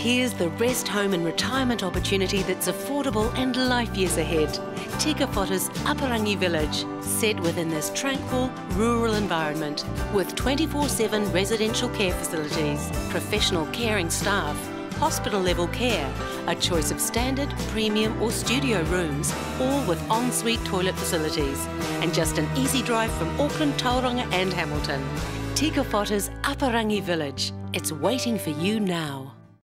Here's the rest home and retirement opportunity that's affordable and life years ahead. Tika Whata's Aparangi village, set within this tranquil, rural environment with 24/7 residential care facilities, professional caring staff, hospital-level care, a choice of standard, premium or studio rooms, all with en-suite toilet facilities, and just an easy drive from Auckland, Tauranga and Hamilton. Tika Whata's Aparangi village. It's waiting for you now.